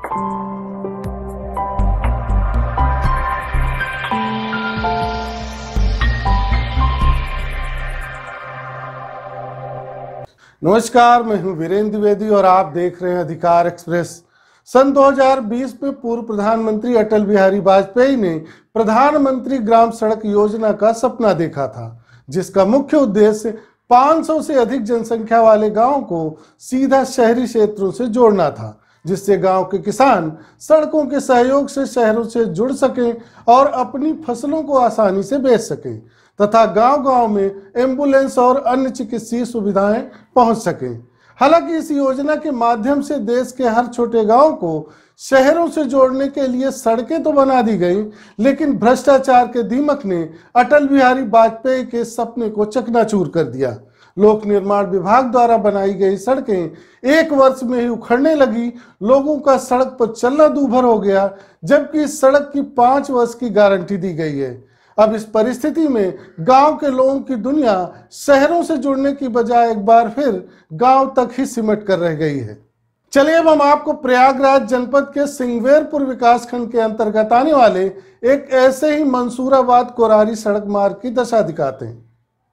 नमस्कार, मैं हूं वीरेंद्र द्विवेदी और आप देख रहे हैं अधिकार एक्सप्रेस। सन 2020 में पूर्व प्रधानमंत्री अटल बिहारी वाजपेयी ने प्रधानमंत्री ग्राम सड़क योजना का सपना देखा था, जिसका मुख्य उद्देश्य 500 से अधिक जनसंख्या वाले गांवों को सीधा शहरी क्षेत्रों से जोड़ना था, जिससे गांव के किसान सड़कों के सहयोग से शहरों से जुड़ सकें और अपनी फसलों को आसानी से बेच सकें तथा गांव-गांव में एम्बुलेंस और अन्य चिकित्सीय सुविधाएं पहुंच सकें। हालांकि इस योजना के माध्यम से देश के हर छोटे गांव को शहरों से जोड़ने के लिए सड़कें तो बना दी गई, लेकिन भ्रष्टाचार के दीमक ने अटल बिहारी वाजपेयी के सपने को चकनाचूर कर दिया। लोक निर्माण विभाग द्वारा बनाई गई सड़कें 1 वर्ष में ही उखड़ने लगी, लोगों का सड़क पर चलना दूभर हो गया, जबकि इस सड़क की 5 वर्ष की गारंटी दी गई है। अब इस परिस्थिति में गांव के लोगों की दुनिया शहरों से जुड़ने की बजाय एक बार फिर गांव तक ही सिमट कर रह गई है। चलिए अब हम आपको प्रयागराज जनपद के सिंगवेरपुर विकासखंड के अंतर्गत आने वाले एक ऐसे ही मंसूराबाद कोरारी सड़क मार्ग की दशा दिखाते हैं।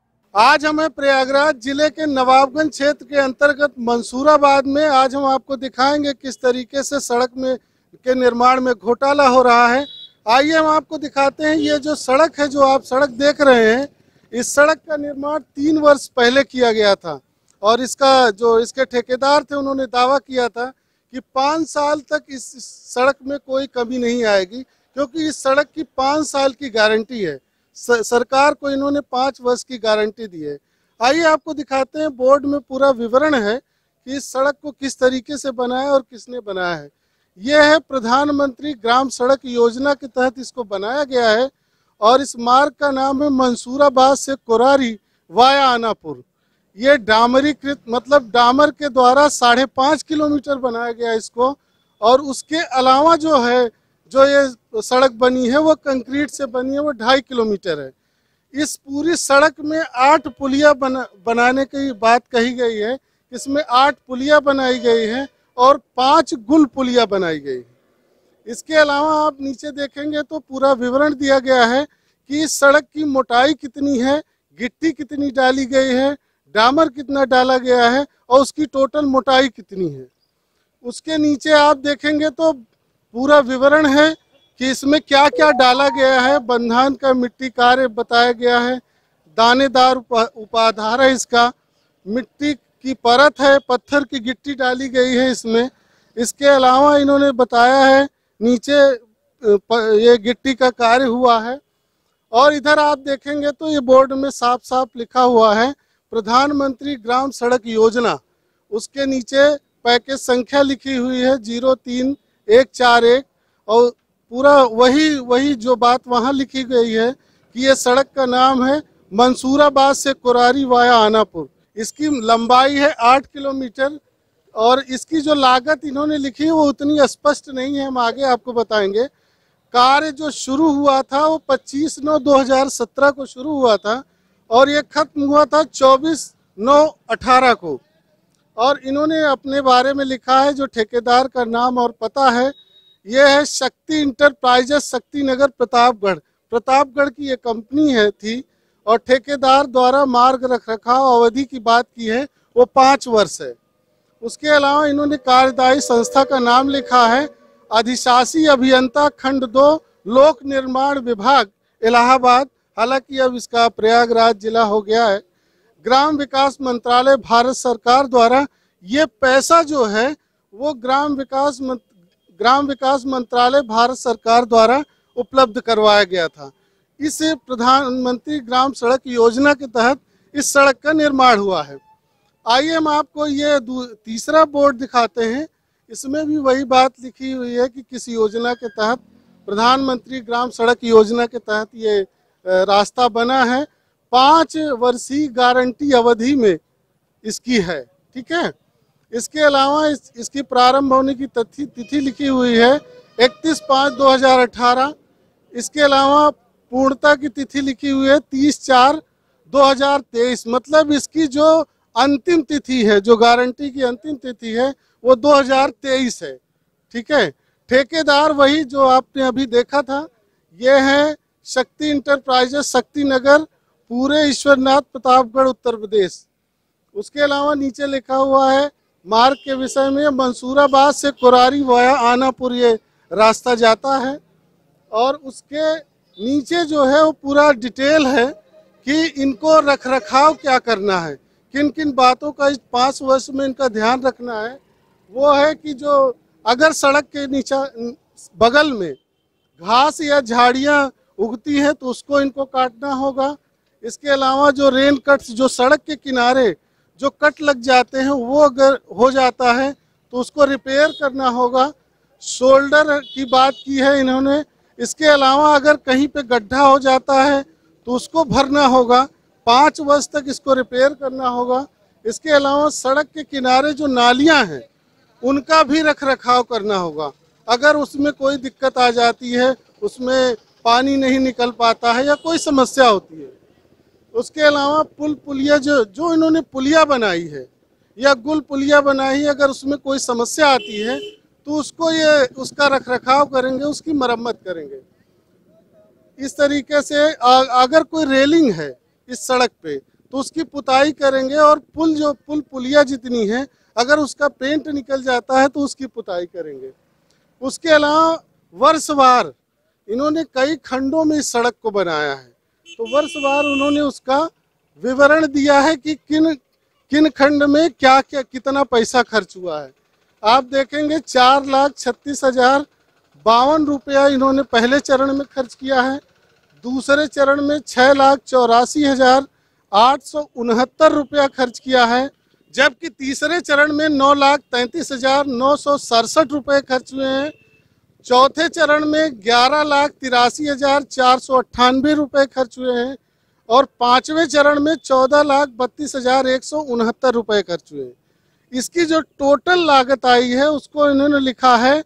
आज हमें प्रयागराज जिले के नवाबगंज क्षेत्र के अंतर्गत मंसूराबाद में आज हम आपको दिखाएंगे किस तरीके से सड़क में के निर्माण में घोटाला हो रहा है। आइए हम आपको दिखाते हैं। ये जो सड़क है, जो आप सड़क देख रहे हैं, इस सड़क का निर्माण 3 वर्ष पहले किया गया था और इसके ठेकेदार थे, उन्होंने दावा किया था कि 5 साल तक इस सड़क में कोई कमी नहीं आएगी, क्योंकि इस सड़क की 5 साल की गारंटी है। सरकार को इन्होंने 5 वर्ष की गारंटी दी है। आइए आपको दिखाते हैं, बोर्ड में पूरा विवरण है कि इस सड़क को किस तरीके से बनाया और किसने बनाया है। यह है प्रधानमंत्री ग्राम सड़क योजना के तहत इसको बनाया गया है और इस मार्ग का नाम है मंसूराबाद से कोरारी वाया आनापुर। ये डामरीकृत, मतलब डामर के द्वारा 5.5 किलोमीटर बनाया गया इसको, और उसके अलावा जो ये सड़क बनी है वो कंक्रीट से बनी है, वो 2.5 किलोमीटर है। इस पूरी सड़क में 8 पुलिया बनाने की बात कही गई है। इसमें 8 पुलिया बनाई गई हैं और 5 गुल पुलिया बनाई गई। इसके अलावा आप नीचे देखेंगे तो पूरा विवरण दिया गया है कि इस सड़क की मोटाई कितनी है, गिट्टी कितनी डाली गई है, डामर कितना डाला गया है और उसकी टोटल मोटाई कितनी है। उसके नीचे आप देखेंगे तो पूरा विवरण है कि इसमें क्या क्या डाला गया है। बंधान का मिट्टी कार्य बताया गया है, दानेदार उपाधार है, इसका मिट्टी की परत है, पत्थर की गिट्टी डाली गई है इसमें। इसके अलावा इन्होंने बताया है नीचे ये गिट्टी का कार्य हुआ है। और इधर आप देखेंगे तो ये बोर्ड में साफ साफ लिखा हुआ है प्रधानमंत्री ग्राम सड़क योजना। उसके नीचे पैकेज संख्या लिखी हुई है 03141 और पूरा वही जो बात वहाँ लिखी गई है कि ये सड़क का नाम है मंसूराबाद से कोरारी वाया आनापुर। इसकी लंबाई है 8 किलोमीटर और इसकी जो लागत इन्होंने लिखी है वो उतनी स्पष्ट नहीं है, हम आगे आपको बताएंगे। कार्य जो शुरू हुआ था वो 25/9/2017 को शुरू हुआ था और ये खत्म हुआ था 24/9/18 को। और इन्होंने अपने बारे में लिखा है, जो ठेकेदार का नाम और पता है, ये है शक्ति इंटरप्राइजेस शक्ति नगर प्रतापगढ़ की ये कंपनी थी और ठेकेदार द्वारा मार्ग रखरखाव अवधि की बात की है वो 5 वर्ष है। उसके अलावा इन्होंने कार्यदायी संस्था का नाम लिखा है अधिशासी अभियंता खंड 2 लोक निर्माण विभाग इलाहाबाद। हालांकि अब इसका प्रयागराज जिला हो गया है। ग्राम विकास मंत्रालय भारत सरकार द्वारा ये पैसा जो है वो ग्राम विकास मंत्रालय भारत सरकार द्वारा उपलब्ध करवाया गया था। इस प्रधानमंत्री ग्राम सड़क योजना के तहत इस सड़क का निर्माण हुआ है। आइए हम आपको ये तीसरा बोर्ड दिखाते हैं। इसमें भी वही बात लिखी हुई है कि किस योजना के तहत, प्रधानमंत्री ग्राम सड़क योजना के तहत ये रास्ता बना है। 5 वर्षीय गारंटी अवधि में इसकी है, ठीक है। इसके अलावा इसकी प्रारंभ होने की तिथि लिखी हुई है 31/5/2018। इसके अलावा पूर्णता की तिथि लिखी हुई है 30/4/2023। मतलब इसकी जो अंतिम तिथि है, जो गारंटी की अंतिम तिथि है वो 2023 है, ठीक है। ठेकेदार वही जो आपने अभी देखा था, ये है शक्ति इंटरप्राइजेस शक्ति नगर, पूरे ईश्वरनाथ प्रतापगढ़ उत्तर प्रदेश। उसके अलावा नीचे लिखा हुआ है मार्ग के विषय में, मंसूराबाद से कुरारी वाया आनापुर ये रास्ता जाता है। और उसके नीचे जो है वो पूरा डिटेल है कि इनको रखरखाव क्या करना है, किन किन बातों का इस 5 वर्ष में इनका ध्यान रखना है। वो है कि जो अगर सड़क के नीचे बगल में घास या झाड़ियाँ उगती हैं तो उसको इनको काटना होगा। इसके अलावा जो रेन कट्स, जो सड़क के किनारे जो कट लग जाते हैं, वो अगर हो जाता है तो उसको रिपेयर करना होगा। शोल्डर की बात की है इन्होंने। इसके अलावा अगर कहीं पे गड्ढा हो जाता है तो उसको भरना होगा, 5 वर्ष तक इसको रिपेयर करना होगा। इसके अलावा सड़क के किनारे जो नालियां हैं उनका भी रखरखाव करना होगा। अगर उसमें कोई दिक्कत आ जाती है, उसमें पानी नहीं निकल पाता है या कोई समस्या होती है। उसके अलावा पुल पुलिया जो इन्होंने पुलिया बनाई है या गुल पुलिया बनाई है, अगर उसमें कोई समस्या आती है तो उसको ये उसका रखरखाव करेंगे, उसकी मरम्मत करेंगे। इस तरीके से अगर कोई रेलिंग है इस सड़क पे तो उसकी पुताई करेंगे, और पुल पुलिया जितनी है अगर उसका पेंट निकल जाता है तो उसकी पुताई करेंगे। उसके अलावा वर्षवार इन्होंने कई खंडों में इस सड़क को बनाया है, तो वर्षवार उन्होंने उसका विवरण दिया है कि किन किन खंड में क्या क्या कितना पैसा खर्च हुआ है। आप देखेंगे 4,36,052 रुपया इन्होंने पहले चरण में खर्च किया है। दूसरे चरण में 6,84,869 रुपया खर्च किया है, जबकि तीसरे चरण में 9,33,967 रुपये खर्च हुए हैं। चौथे चरण में 11,83,498 रुपये खर्च हुए हैं, और 5वें चरण में 14,32,169 रुपये खर्च हुए हैं। इसकी जो टोटल लागत आई है उसको इन्होंने लिखा है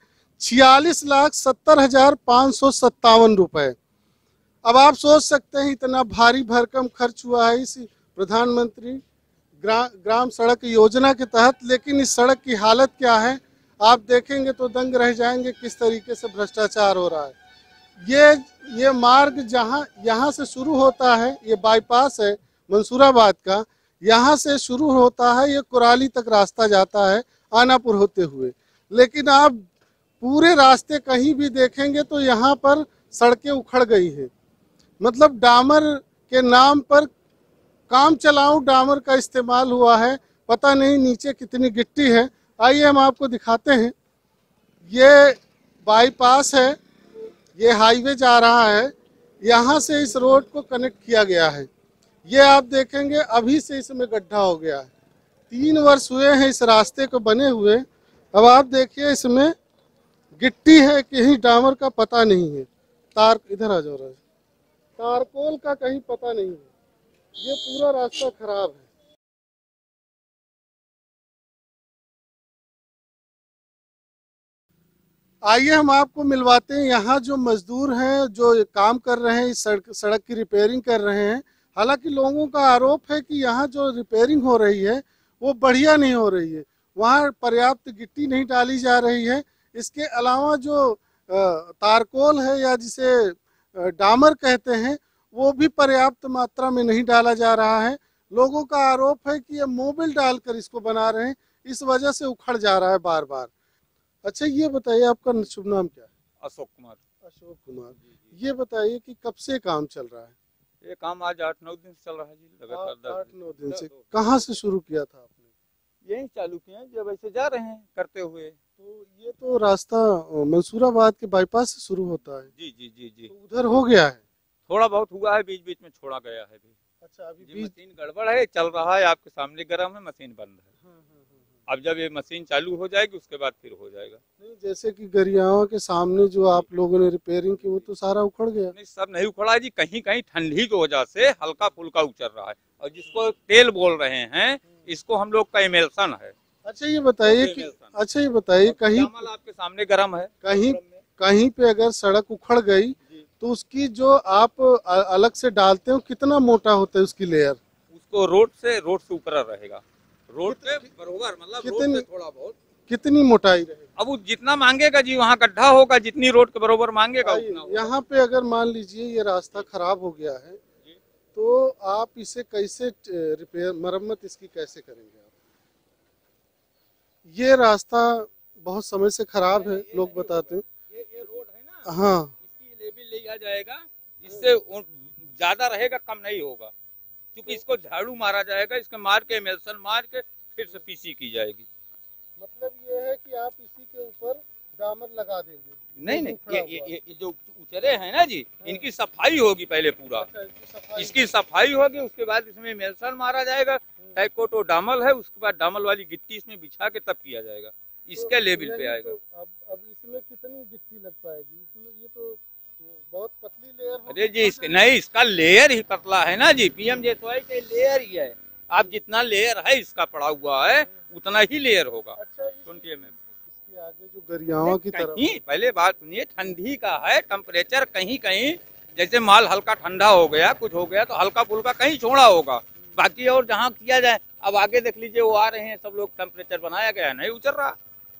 46,70,557 रुपये। अब आप सोच सकते हैं इतना भारी भरकम खर्च हुआ है इस प्रधानमंत्री ग्राम सड़क योजना के तहत, लेकिन इस सड़क की हालत क्या है आप देखेंगे तो दंग रह जाएंगे किस तरीके से भ्रष्टाचार हो रहा है। ये मार्ग यहाँ से शुरू होता है, ये बाईपास है मंसूराबाद का, यहाँ से शुरू होता है, ये कुराली तक रास्ता जाता है आनापुर होते हुए। लेकिन आप पूरे रास्ते कहीं भी देखेंगे तो यहाँ पर सड़कें उखड़ गई हैं। मतलब डामर के नाम पर काम चलाऊ डामर का इस्तेमाल हुआ है, पता नहीं नीचे कितनी गिट्टी है। आइए हम आपको दिखाते हैं। ये बाईपास है, ये हाईवे जा रहा है, यहाँ से इस रोड को कनेक्ट किया गया है। ये आप देखेंगे अभी से इसमें गड्ढा हो गया है, 3 वर्ष हुए हैं इस रास्ते को बने हुए। अब आप देखिए इसमें गिट्टी है, कहीं डामर का पता नहीं है, तार इधर आ जाओ, तारकोल का कहीं पता नहीं है। ये पूरा रास्ता खराब है। आइए हम आपको मिलवाते हैं यहाँ जो मजदूर हैं जो काम कर रहे हैं, इस सड़क की रिपेयरिंग कर रहे हैं। हालांकि लोगों का आरोप है कि यहाँ जो रिपेयरिंग हो रही है वो बढ़िया नहीं हो रही है, वहाँ पर्याप्त गिट्टी नहीं डाली जा रही है। इसके अलावा जो तारकोल है या जिसे डामर कहते हैं वो भी पर्याप्त मात्रा में नहीं डाला जा रहा है। लोगों का आरोप है कि ये मोबिल डालकर इसको बना रहे हैं, इस वजह से उखड़ जा रहा है बार बार। अच्छा ये बताइए आपका शुभ नाम क्या है? अशोक कुमार। अशोक कुमार, ये बताइए कि कब से काम चल रहा है? ये काम आज 8-9 दिन से चल रहा है जी, लगातार 8-9 दिन से। कहाँ से शुरू किया था आपने? यही चालू किए हैं, जब ऐसे जा रहे हैं करते हुए। तो ये तो रास्ता मंसूराबाद के बाईपास से शुरू होता है। जी जी जी जी, तो उधर हो गया है? थोड़ा बहुत हुआ है, बीच बीच में छोड़ा गया है भी। अच्छा, अभी जी मशीन गड़बड़ है, चल रहा है, आपके सामने गर्म है, मशीन बंद है। अब जब ये मशीन चालू हो जाएगी उसके बाद फिर हो जाएगा। नहीं, जैसे कि गरियाओं के सामने जो आप लोगों ने रिपेयरिंग की वो तो सारा उखड़ गया। नहीं, सब नहीं उखड़ा है जी, कहीं कहीं ठंडी की वजह से हल्का फुल्का उचर रहा है, और जिसको तेल बोल रहे हैं इसको हम लोग का इमल्सन है। अच्छा ये बताइए कहीं आपके सामने गर्म है, कहीं पे अगर सड़क उखड़ गई तो उसकी जो आप अलग से डालते हो कितना मोटा होता है उसकी लेयर? उसको रोड से ऊपर रहेगा, रोड के बराबर, मतलब रोड से थोड़ा बहुत। कितनी मोटाई रहेगी? अब वो जितना मांगेगा जी वहाँ गड्ढा होगा, जितनी रोड के बरोबर मांगेगा उतना होगा। यहाँ पे अगर मान लीजिए ये रास्ता खराब हो गया है तो आप इसे कैसे रिपेयर मरम्मत इसकी कैसे करेंगे आप? ये रास्ता बहुत समय से खराब है, लोग बताते हैं। ये रोड है ना, हाँ, इसकी लेवल लिया जाएगा, इससे ज्यादा रहेगा, कम नहीं होगा, क्योंकि इसको झाड़ू मारा जाएगा, इसके मार के एमल्सन मार के फिर से पीसी की जाएगी। मतलब ये है कि आप इसी के ऊपर डामर लगा देंगे? नहीं नहीं, ये जो उचरे हैं ना जी, इनकी सफाई होगी पहले पूरा। अच्छा, इसकी सफाई होगी, उसके बाद इसमें मेल्सन मारा जाएगा, टैकोटो डामल है, उसके बाद डामल वाली गिट्टी इसमें बिछा के तब किया जाएगा, इसके लेवल पे आएगा। अब इसमें कितनी गिट्टी लग पाएगी? इसमें ये तो बहुत पतली लेयर हो। अरे जी नहीं, इसका लेयर ही पतला है ना जी, पीएमजेएसवाई के लेयर ही है। आप जितना लेयर है इसका पड़ा हुआ है उतना ही लेयर होगा। अच्छा, 20 mm इसके आगे जो गरियावा की तरफ, कहीं पहले बात सुनिए, ठंडी का है टेम्परेचर, कहीं कहीं जैसे माल हल्का ठंडा हो गया, कुछ हो गया तो हल्का फुल्का कहीं छोड़ा होगा, बाकी और जहाँ किया जाए। अब आगे देख लीजिए, वो आ रहे हैं सब लोग, टेम्परेचर बनाया गया नहीं उतर रहा,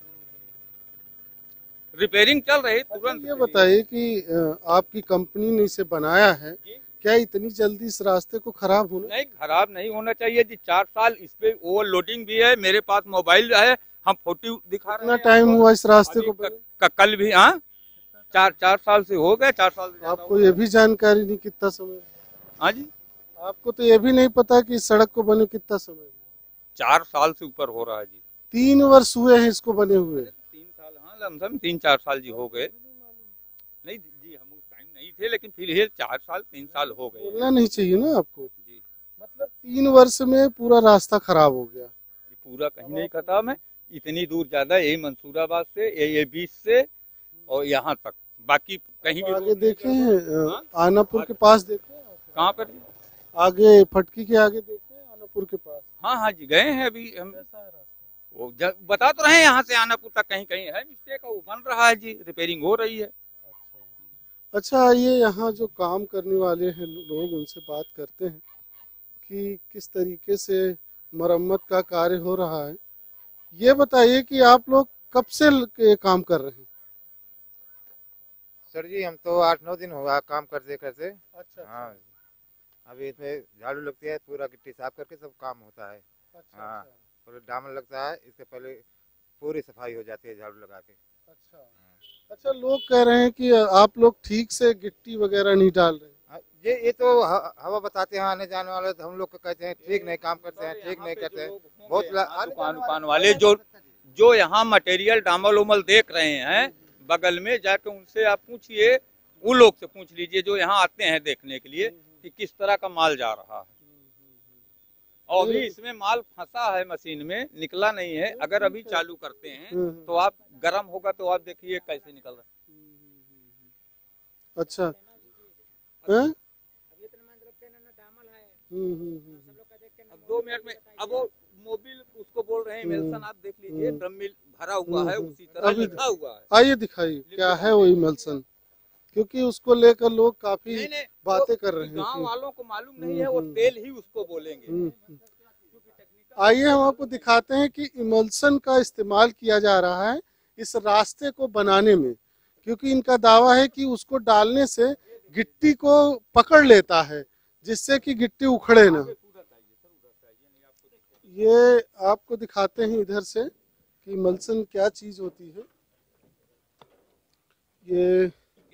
रिपेयरिंग चल रही तुरंत। ये बताइए कि आपकी कंपनी ने इसे बनाया है, क्या इतनी जल्दी इस रास्ते को खराब होना? नहीं, खराब नहीं होना चाहिए जी। 4 साल इस पे ओवरलोडिंग भी है, मेरे पास मोबाइल है, हम फोटो दिखा रहे हैं। कितना टाइम हुआ इस रास्ते को? कल भी, हाँ, 4 साल से हो गए, 4 साल से। आपको ये भी जानकारी नहीं कितना समय? हाँ जी, आपको तो ये भी नहीं पता कि इस सड़क को बने कितना समय? 4 साल से ऊपर हो रहा है जी। 3 वर्ष हुए हैं इसको बने हुए? 3 साल, हाँ, लमसम 3-4 साल जी हो गए। नहीं जी, हम उस टाइम नहीं थे, लेकिन फिर 4 साल 3 साल हो गए। बोलना नहीं चाहिए ना आपको जी। मतलब 3 वर्ष में पूरा रास्ता खराब हो गया? पूरा कहीं नहीं खत्म है, इतनी दूर ज्यादा, यही मंसूराबाद से, ये बीच से और यहाँ तक, बाकी कहीं भी आगे देखे हैं आनापुर के पास? देखे कहाँ पर? आगे फटकी के आगे देखे हैं आनापुर के पास? हाँ हाँ जी, गए हैं अभी हम। वो बता तो रहे हैं, यहाँ से आनापुर तक कहीं कहीं है मिस्टेक, वो बन रहा है जी, रिपेयरिंग हो रही है। अच्छा, ये यहाँ जो काम करने वाले हैं लोग, उनसे बात करते हैं कि किस तरीके से मरम्मत का कार्य हो रहा है। ये बताइए कि आप लोग कब से ये काम कर रहे हैं? सर जी, हम तो 8-9 दिन हुआ काम करते करते। अच्छा, हाँ, अभी इसमें झाड़ू लगती है, पूरा गिट्टी साफ करके सब काम होता है। अच्छा, हाँ, और डामर लगता है, इससे पहले पूरी सफाई हो जाती है झाड़ू लगा के। अच्छा। अच्छा, लोग कह रहे हैं कि आप लोग ठीक से गिट्टी वगैरह नहीं डाल रहे? ये तो हवा बताते हैं आने जाने वाले, तो हम लोग को कहते हैं ठीक नहीं काम करते हैं, ठीक नहीं करते हैं। बहुत दुकान वाले जो यहाँ मटेरियल डामल उमल देख रहे हैं, बगल में जाके उनसे आप पूछिए, उन लोग से पूछ लीजिए जो यहाँ आते हैं देखने के लिए कि किस तरह का माल जा रहा है। और अभी इसमें माल फंसा है, मशीन में निकला नहीं है। अगर अभी चालू करते हैं तो आप गर्म होगा तो आप देखिए कैसे निकल रहा है। अच्छा, अब 2 मिनट में, अब वो मोबिल उसको बोल रहे हैं इमल्सन, आप देख लीजिए, ड्रम में भरा हुआ है, उसी तरह लिखा हुआ है। आइए दिखाइए क्या है वो इमल्सन, क्योंकि उसको लेकर लोग काफी बातें कर रहे हैं। गांव वालों को मालूम नहीं है, वो तेल ही उसको बोलेंगे। आइए हम आपको दिखाते हैं कि इमल्सन का इस्तेमाल किया जा रहा है इस रास्ते को बनाने में, क्योंकि इनका दावा है कि उसको डालने से गिट्टी को पकड़ लेता है, जिससे कि गिट्टी उखड़े ना। ये आपको दिखाते हैं इधर से कि इमल्सन क्या चीज होती है। ये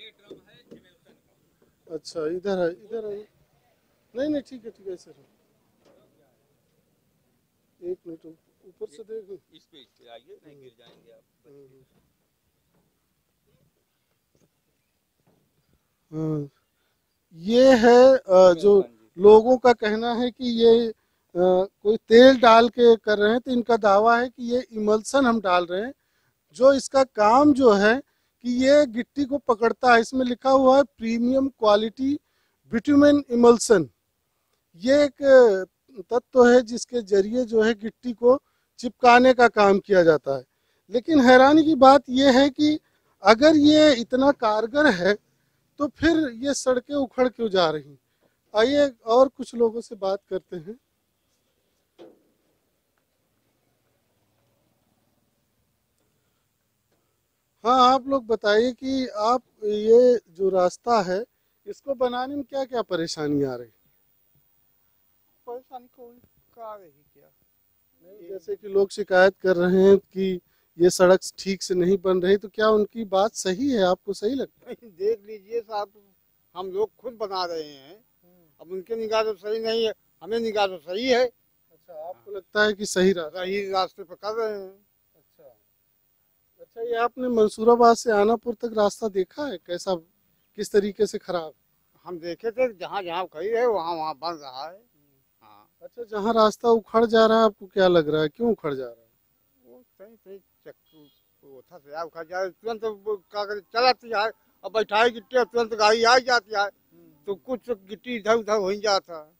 अच्छा, इधर है, इधर है। नहीं नहीं, ठीक है सर, एक मिनट ऊपर से देखो। इस पे आइए, नहीं गिर जाएंगे आप। हाँ, ये है जो लोगों का कहना है कि ये कोई तेल डाल के कर रहे हैं, तो इनका दावा है कि ये इमल्सन हम डाल रहे हैं, जो इसका काम जो है कि ये गिट्टी को पकड़ता है। इसमें लिखा हुआ है प्रीमियम क्वालिटी बिटुमेन इमल्सन। ये एक तत्व है जिसके जरिए जो है गिट्टी को चिपकाने का काम किया जाता है। लेकिन हैरानी की बात यह है कि अगर ये इतना कारगर है तो फिर ये सड़कें उखड़ क्यों जा रही? आइए और कुछ लोगों से बात करते हैं। हाँ, आप लोग बताइए कि आप ये जो रास्ता है इसको बनाने में क्या क्या परेशानी आ रही? परेशानी कोई का रही क्या? जैसे कि लोग शिकायत कर रहे हैं कि ये सड़क ठीक से नहीं बन रही, तो क्या उनकी बात सही है? आपको सही लगता है? देख लीजिए साहब, हम लोग खुद बना रहे हैं, अब उनके निगाह तो सही नहीं है, हमें निगाह तो सही है। अच्छा, आपको लगता है कि सही सही रास्ते पर कर रहे हैं। अच्छा अच्छा, ये आपने मंसूराबाद से आनापुर तक रास्ता देखा है कैसा, किस तरीके से खराब? हम देखे थे, जहाँ जहाँ खड़ी है वहाँ वहाँ बन रहा है। हाँ, अच्छा, जहाँ रास्ता उखड़ जा रहा है आपको क्या लग रहा है, क्यों उखड़ जा रहा है? वो सही सही चक्कू था से उखड़ जा रहा है, तुरंत वो कागज चलाती है और बैठाई गिट्टी, तुरंत गाड़ी आ जाती है, तो कुछ गिट्टी इधर उधर हो ही जाता है।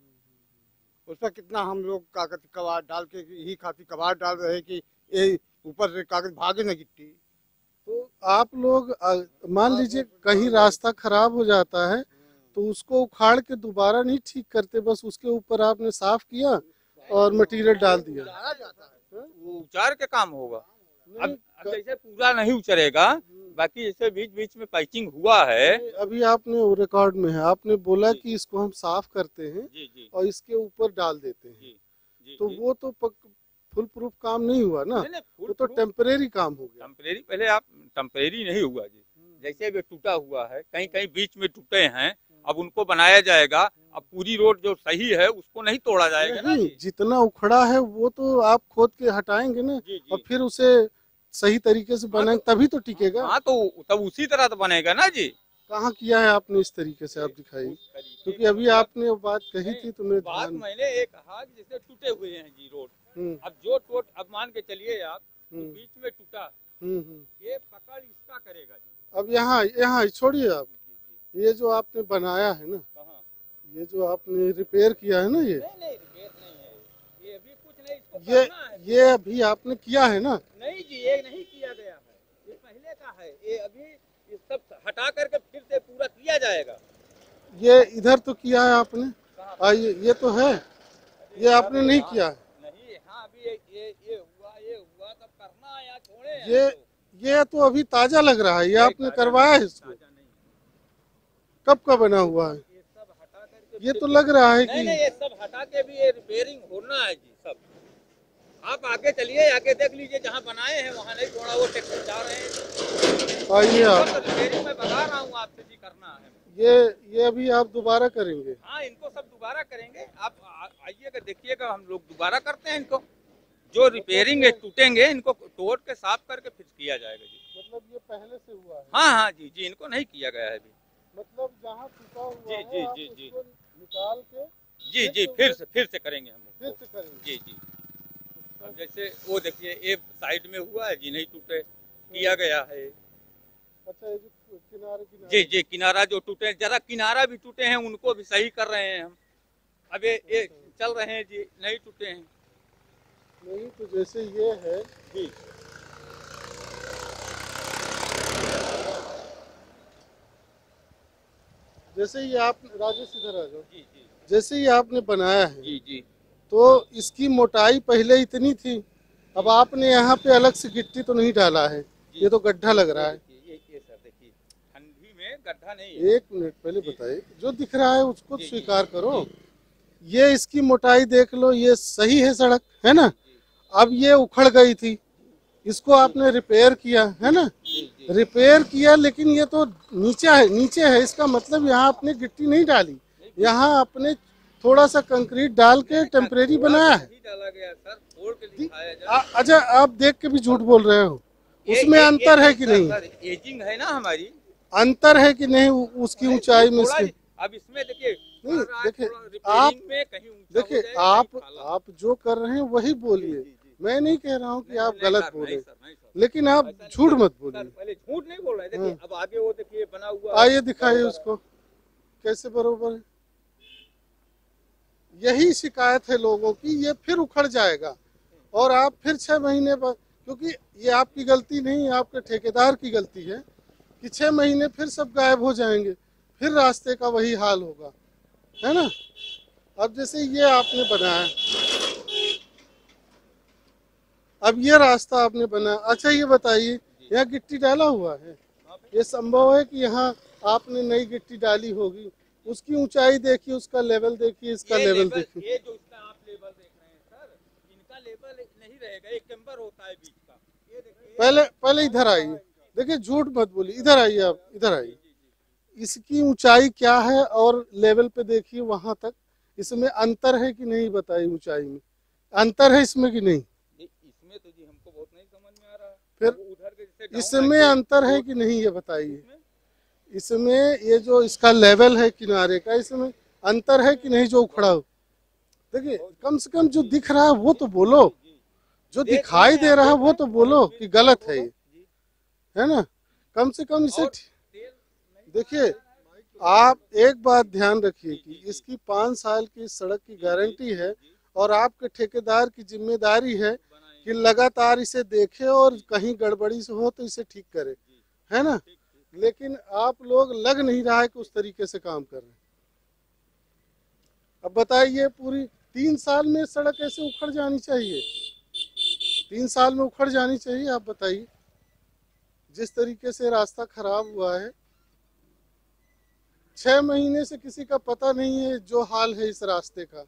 उसका कितना हम लोग कागज कबाड़ डाल के ही खाती कबाड़ डाल रहे हैं कि ये ऊपर से कागज भागे न गिट्टी। तो आप लोग मान लीजिए कहीं रास्ता खराब हो जाता है तो उसको उखाड़ के दोबारा नहीं ठीक करते, बस उसके ऊपर आपने साफ किया और मटेरियल डाल दिया। वो उचार के काम होगा। अब जैसे पूरा नहीं उचरेगा, बाकी जैसे बीच बीच में पैचिंग हुआ है। अभी आपने वो रिकॉर्ड में है, आपने बोला कि इसको हम साफ करते हैं जी। और इसके ऊपर डाल देते हैं। जी, तो जी। वो तो फुल प्रूफ काम नहीं हुआ ना, नहीं, वो तो टेम्परेरी काम हो गया। टेम्परेरी पहले आप टेम्परेरी नहीं हुआ जी, जैसे भी टूटा हुआ है, कहीं कहीं बीच में टूटे हैं, अब उनको बनाया जाएगा। अब पूरी रोड जो सही है उसको नहीं तोड़ा जाएगा ना नहीं, जी। जितना उखड़ा है वो तो आप खोद के हटाएंगे ना, जी, जी। और फिर उसे सही तरीके से बनाएंगे तभी तो टिकेगा। हाँ, तो तब उसी तरह तो बनेगा ना जी। कहाँ किया है आपने इस तरीके से, आप दिखाइए, क्योंकि अभी आपने वो बात कही थी तो मेरे बात ध्यान। मैंने एक कहा कि जैसे टूटे हुए हैं जी रोड। अब जो टोट अब मान के चलिए आप, बीच में टूटा, ये पकड़ इसका करेगा जी। अब यहाँ छोड़िए आप, ये जो आपने बनाया है ना, ये जो आपने रिपेयर किया है ना, ये नहीं रिपेयर नहीं है, ये अभी कुछ नहीं, इसको करना है। ये अभी आपने किया है ना? नहीं जी, ये नहीं किया गया है, ये पहले का है। ये अभी ये सब हटा करके फिर से पूरा किया जाएगा। ये इधर तो किया है आपने, ये तो है, ये आपने नहीं किया है। नहीं, हाँ अभी ये हुआ तब करना है या छोड़े। ये तो अभी ताजा लग रहा है, ये आपने करवाया है इसको? कब का बना हुआ है? ये सब हटा करके, ये तो लग रहा है कि नहीं ये सब हटा के भी ये रिपेयरिंग होना है जी सब। आप आगे चलिए, आगे देख लीजिए, जहाँ बनाए हैं वहाँ नहीं थोड़ा वो ट्रैक्टर जा रहे हैं। आइए आप, रिपेयरिंग में बता रहा हूँ आपसे जी, करना है। ये अभी आप दोबारा करेंगे? हाँ, इनको सब दोबारा करेंगे। आप आइएगा, देखिएगा, हम लोग दोबारा करते हैं इनको। जो रिपेयरिंग टूटेंगे इनको तोड़ के साफ करके फिर किया जाएगा जी। मतलब ये पहले से हुआ है? हाँ जी, इनको नहीं किया गया है अभी। मतलब जहाँ टूटा हुआ जी, है आप जी। उसको निकाल के जी फिर से करेंगे हम लोग। फिर से करेंगे? जी। अब जैसे वो देखिए, एक साइड में हुआ है जी, नहीं टूटे, किया गया है। अच्छा, ये जो किनारे जी, किनारा जो टूटे, जरा किनारा भी टूटे हैं, उनको भी सही कर रहे हैं हम। अब ये चल रहे हैं जी, नहीं टूटे हैं। नहीं, तो जैसे ये है जी, जैसे ये आप राजेश इधर आ जाओ, जी। जैसे ये आपने बनाया है जी। तो इसकी मोटाई पहले इतनी थी, अब आपने यहाँ पे अलग से गिट्टी तो नहीं डाला है, ये तो गड्ढा लग रहा है। ये सर देखिए, ठंडी में गड्ढा नहीं है। एक मिनट पहले बताइए, जो दिख रहा है उसको स्वीकार करो। ये इसकी मोटाई देख लो, ये सही है सड़क, है ना? अब ये उखड़ गई थी, इसको आपने रिपेयर किया है ना? रिपेयर किया, लेकिन ये तो नीचे है, इसका मतलब यहाँ आपने गिट्टी नहीं डाली, यहाँ आपने थोड़ा सा कंक्रीट डाल के टेम्परेरी बनाया है। डाला गया सर, फोड़ के दिखाया जाए। अच्छा, आप देख के भी झूठ बोल रहे हो, उसमें अंतर है कि नहीं? एजिंग है ना हमारी, अंतर है कि नहीं उसकी ऊंचाई में इसकी? अब इसमें देखिए, नहीं देखिए, देखिए आप जो कर रहे हैं वही बोलिए, मैं नहीं कह रहा हूँ कि आप गलत बोले, लेकिन आप झूठ मत बोलिए। पहले झूठ नहीं बोल रहे, देखिए अब आगे वो देखिए बना हुआ। आइए दिखाइए उसको कैसे बरोबर है। यही शिकायत है लोगों की, ये फिर उखड़ जाएगा और आप फिर 6 महीने बाद, क्योंकि ये आपकी गलती नहीं, आपके ठेकेदार की गलती है कि 6 महीने फिर सब गायब हो जाएंगे, फिर रास्ते का वही हाल होगा, है ना? अब जैसे ये आपने बनाया, अब ये रास्ता आपने बनाया, अच्छा ये बताइए यहाँ गिट्टी डाला हुआ है। ये संभव है कि यहाँ आपने नई गिट्टी डाली होगी। उसकी ऊंचाई देखिए, उसका लेवल देखिए, इसका लेवल देखिए। ये जो इसका आप लेवल देख रहे हैं सर, इनका लेवल नहीं रहेगा, एक कैंपर होता है बीच का। ये देखिए, पहले इधर आइए, देखिए झूठ मत बोलिए, इधर आइए, आप इधर आइए। इसकी ऊंचाई क्या है और लेवल पे देखिए वहां तक, इसमें अंतर है कि नहीं बताइए। ऊंचाई में अंतर है इसमें कि नहीं? इसमें तो जी हमको बहुत नहीं समझ में आ रहा। फिर उधर के जैसे इसमें अंतर है कि नहीं ये बताइए। इसमें ये जो इसका लेवल है किनारे का, इसमें अंतर है कि नहीं जो उखड़ा हो? देखिए कम से कम जो दिख रहा है वो तो बोलो, जो दिखाई दे रहा है वो तो बोलो कि गलत है ये, है ना? कम से कम इसे देखिए। आप एक बात ध्यान रखिए कि इसकी 5 साल की सड़क की गारंटी है और आपके ठेकेदार की जिम्मेदारी है कि लगातार इसे देखे और कहीं गड़बड़ी से हो तो इसे ठीक करे, है ना? लेकिन आप लोग लग नहीं रहा है कि उस तरीके से काम कर रहे हैं। अब बताइए, पूरी 3 साल में सड़क ऐसे उखड़ जानी चाहिए? 3 साल में उखड़ जानी चाहिए? आप बताइए, जिस तरीके से रास्ता खराब हुआ है। 6 महीने से किसी का पता नहीं है जो हाल है इस रास्ते का।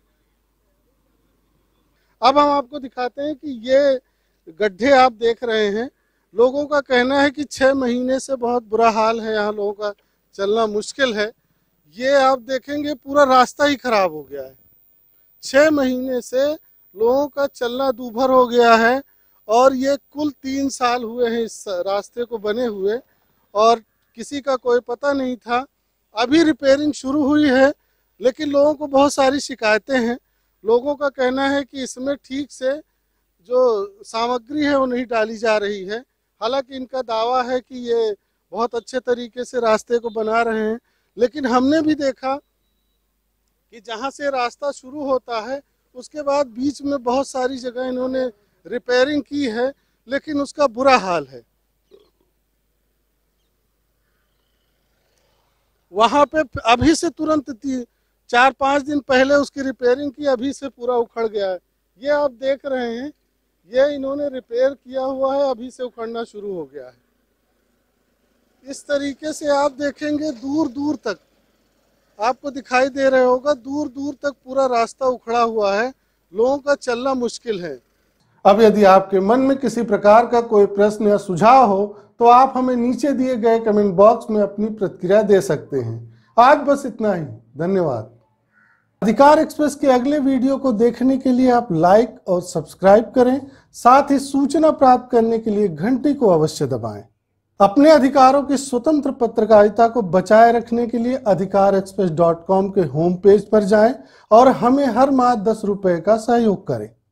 अब हम आपको दिखाते हैं कि ये गड्ढे आप देख रहे हैं। लोगों का कहना है कि 6 महीने से बहुत बुरा हाल है, यहाँ लोगों का चलना मुश्किल है। ये आप देखेंगे पूरा रास्ता ही खराब हो गया है। 6 महीने से लोगों का चलना दूभर हो गया है और ये कुल 3 साल हुए हैं इस रास्ते को बने हुए और किसी का कोई पता नहीं था। अभी रिपेयरिंग शुरू हुई है, लेकिन लोगों को बहुत सारी शिकायतें हैं। लोगों का कहना है कि इसमें ठीक से जो सामग्री है वो नहीं डाली जा रही है। हालांकि इनका दावा है कि ये बहुत अच्छे तरीके से रास्ते को बना रहे हैं, लेकिन हमने भी देखा कि जहां से रास्ता शुरू होता है उसके बाद बीच में बहुत सारी जगह इन्होंने रिपेयरिंग की है, लेकिन उसका बुरा हाल है। वहां पे अभी से तुरंत 4-5 दिन पहले उसकी रिपेयरिंग की, अभी से पूरा उखड़ गया है। ये आप देख रहे हैं, ये इन्होंने रिपेयर किया हुआ है, अभी से उखड़ना शुरू हो गया है। इस तरीके से आप देखेंगे दूर दूर तक आपको दिखाई दे रहा होगा, दूर दूर तक पूरा रास्ता उखड़ा हुआ है, लोगों का चलना मुश्किल है। अब यदि आपके मन में किसी प्रकार का कोई प्रश्न या सुझाव हो तो आप हमें नीचे दिए गए कमेंट बॉक्स में अपनी प्रतिक्रिया दे सकते हैं। आज बस इतना ही, धन्यवाद। अधिकार एक्सप्रेस के अगले वीडियो को देखने के लिए आप लाइक और सब्सक्राइब करें, साथ ही सूचना प्राप्त करने के लिए घंटी को अवश्य दबाएं। अपने अधिकारों की स्वतंत्र पत्रकारिता को बचाए रखने के लिए अधिकारexpress.com के होम पेज पर जाएं और हमें हर माह 10 रुपए का सहयोग करें।